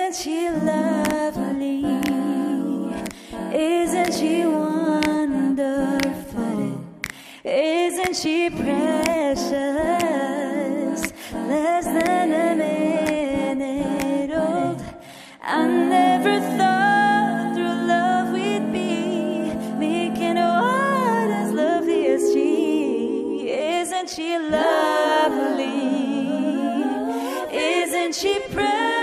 Isn't she lovely? Isn't she wonderful? Isn't she precious? Less than a minute old. I never thought through love we'd be making one as lovely as she. Isn't she lovely? Isn't she precious?